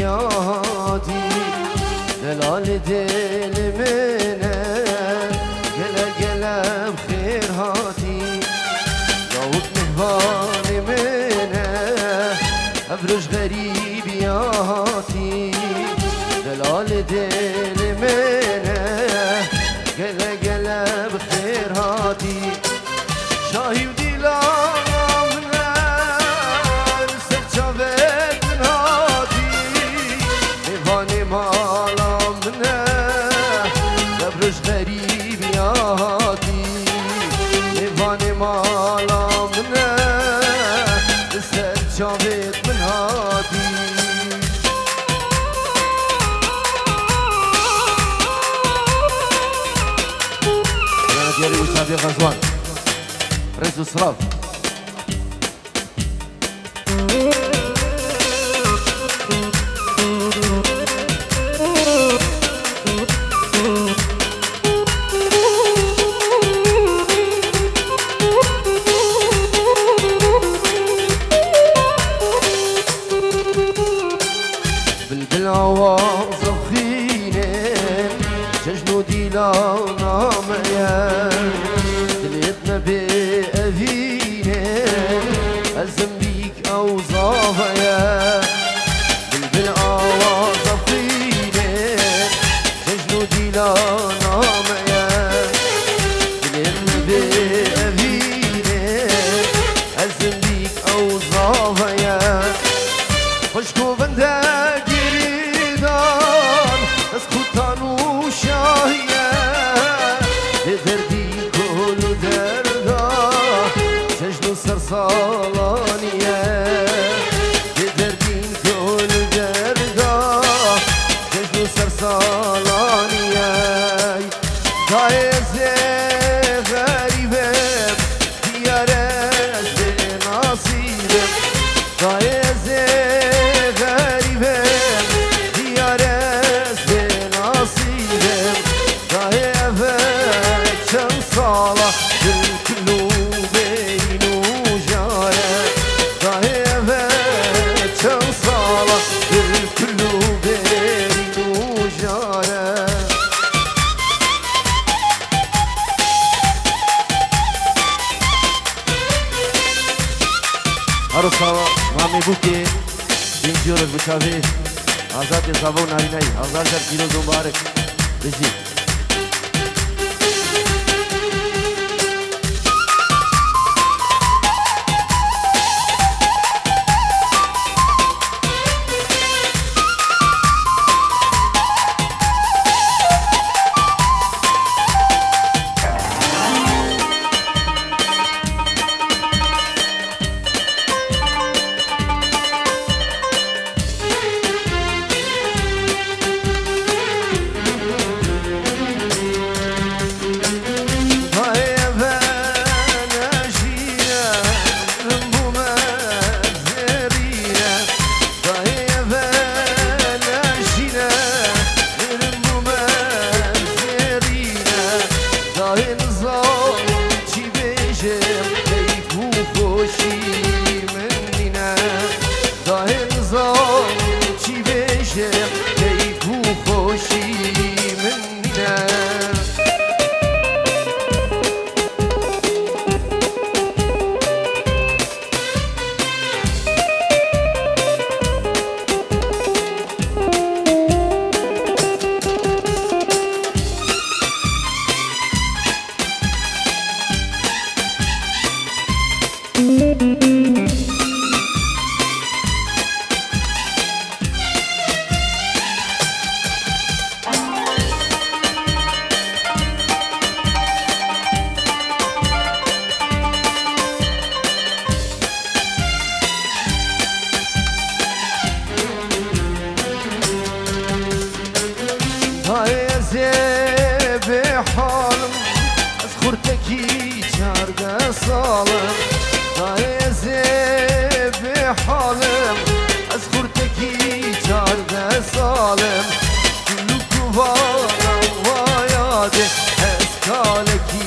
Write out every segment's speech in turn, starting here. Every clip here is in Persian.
بیادی دلال دل منه گله گلم خیر هاتی داود مهوان منه ابرش غریبیاتی دلال دل منه گله گله بخیر هاتی شاهی و دیلام نه سرچاوت من هاتی مهوان مالام نه ابرش غریبیاتی مهوان مالام نه سرچاوت من هاتی ديالي وشافي غزوان رزو صراف بلبل عواز خينه ججنو ديلانا ميان دليتنا بأذينه ألزم بيك أوظافيا بلبل آواز فينه ججنو ديلانا ميان دليتنا بأذينه ألزم بيك أوظافيا خشكو بنده گریدان از خودتان و شاهیه دردی کل و دردا چشن و سرسالانیه دردی کل و دردا چشن و سرسالانیه دایز غریبم دیاره از نصیبم دایز غریبم دیاره از نصیبم دایه چند ساله دل کلو بین و جاره دایه چند ساله دل کلو بین و جاره عروسا مامی بوکی اینجورش بچاوی آزاد زبون ناری نایی آزاد جر کیلو مبارک بجی حالم از خورتکی چارده سالم دایزه به حالم از خورتکی چارده سالم کلو کوانم و یاده از کالکی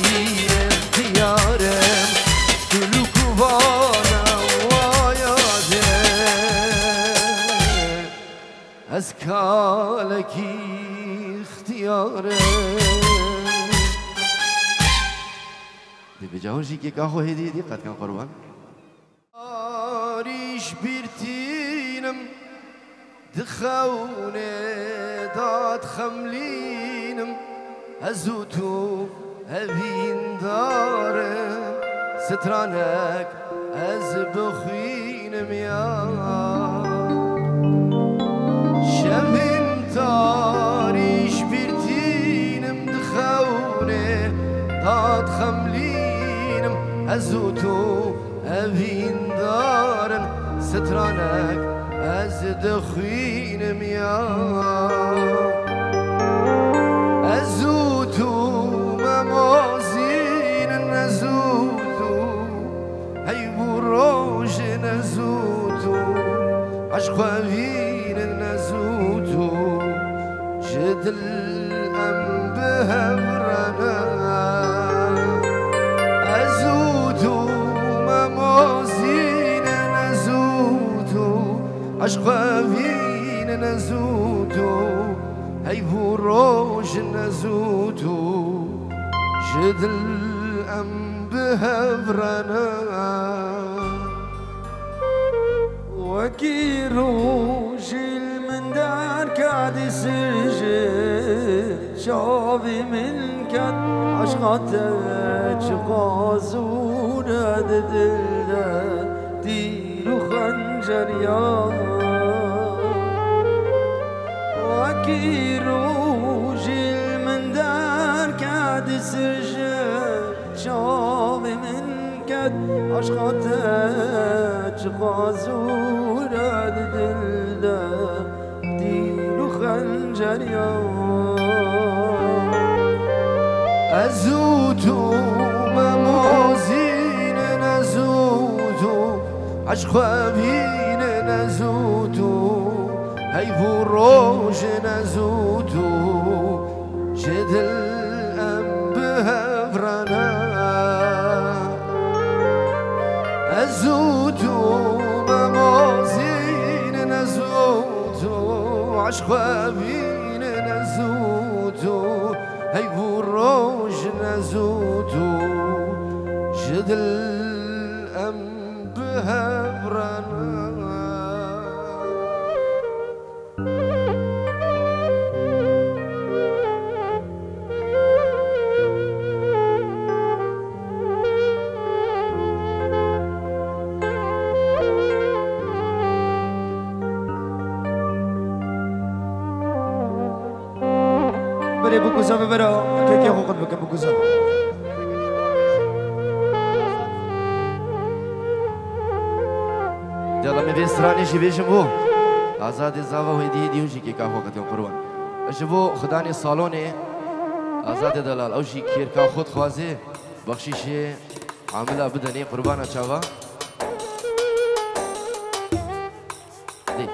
اختیارم کلو کوانم و یاده از کالکی اختیاره دی بجاوشی که که خواه هدیه دی قد کن قربان آریش بیرتینم دخونه داد خملینم ازو تو هبین داره سترانک از بخوینم یا شبین تاریش بیرتینم دخونه داد خملینم ازو تو هبین دارن سترانک از دخوینم یا ازو تو ممازین ازو تو هی بروش ازو تو عشقوین ازو تو جدل ام بهمرنا ازو تو ممازین ازو تو عشقوین ازو تو هی بروش ازو جدل ام بهفرنا وكي روش المندار كاد يسجل شافي من كاد عشقاتك قازونا ددلنا ديرو خنجر يا وكي روش المندار كاد يسجل شافي من كاد عشقاتك قازونا ددلنا ديرو خنجر يا ازوتو ممازين نزوتو عشقوين نزوتو هي بروج نزوتو جدل ام بهفرنا ازوتو ممازين نزوتو عشقوين نزوتو هي بروج نزوتو جدل ام بهفرنا بري بوكوزا ببرا كيكي خوقت بك بوكوزا دلم بیسترانی شیبیشم بو آزاد زاوا هدیه دیونشی که که خوقت قربان اشبو خدانی سالونه آزاد دلال اوشی کیر که خود خوازه بخشیش عامله بدنی قربان چاوا دی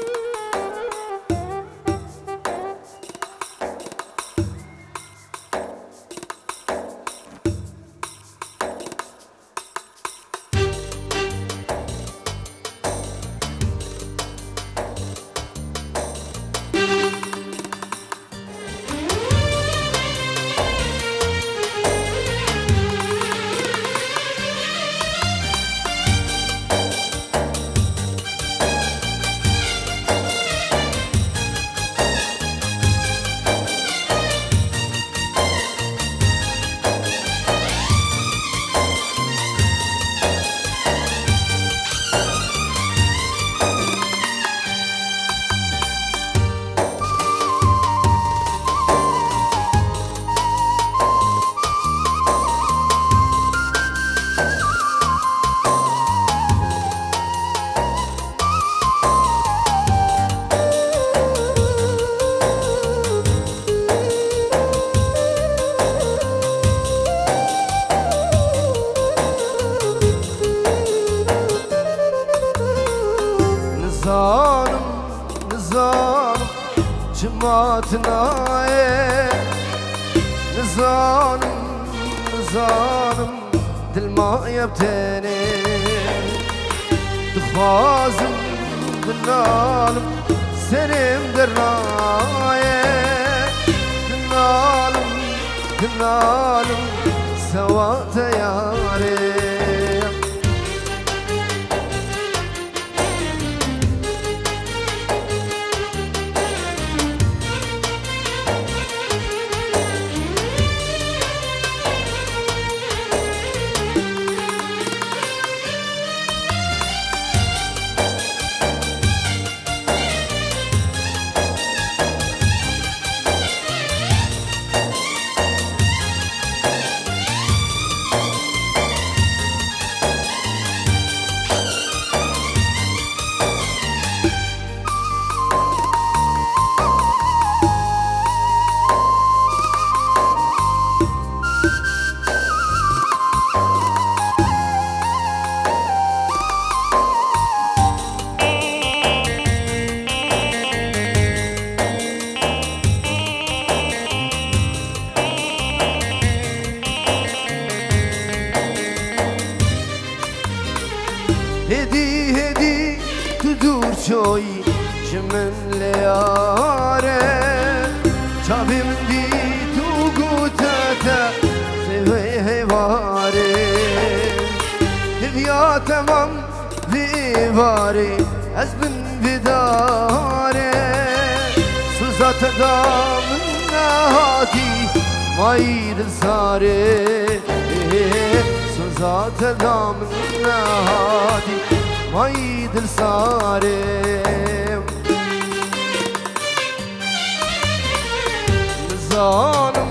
نزانم جماعتناي نزانم دل ما يبتني دخازم بنالم سرم درنایه دنالم سوات یاره هدی تو دور چوی جمن لیاره چابی من دی تو گوتاتا سوی هیواره هدیا تمام ویواره از بن بداره سوزات دامن نهاتی ماید ساره سوزات دامن نهاتی ماید ساره نزانم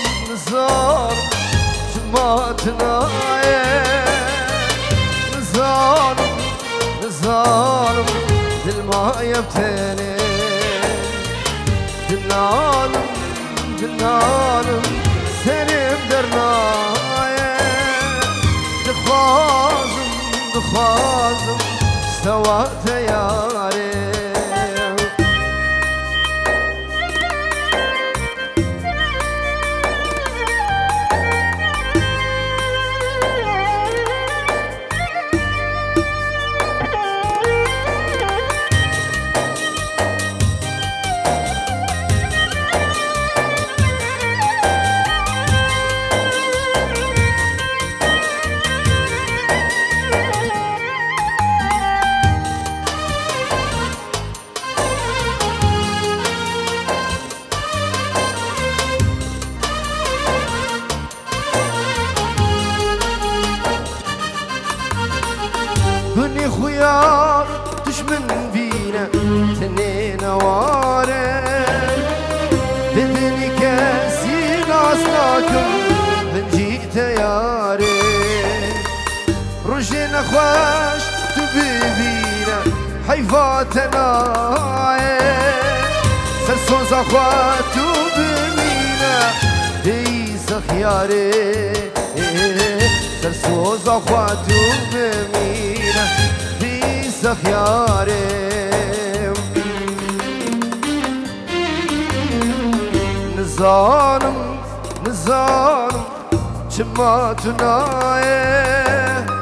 جماعتنایه نزانم دل ما یبتنه دنالم سرم درنایه دخوازم سوات یاره گنی خویار دشمن بینه تنین واره بدنی کسی ناسناکم بنجی تیاره روشی نخواش تو ببینه حیفات نایه سرسوز خواه تو ببینه دیس خیاره سرسوز خواه تو ببینه دیس خیاره نزانم چما تنایه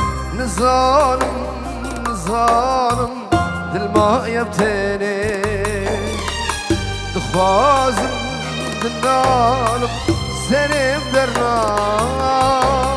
نزانم دل ما یبتنه دخوازم دنالم سرم درنایه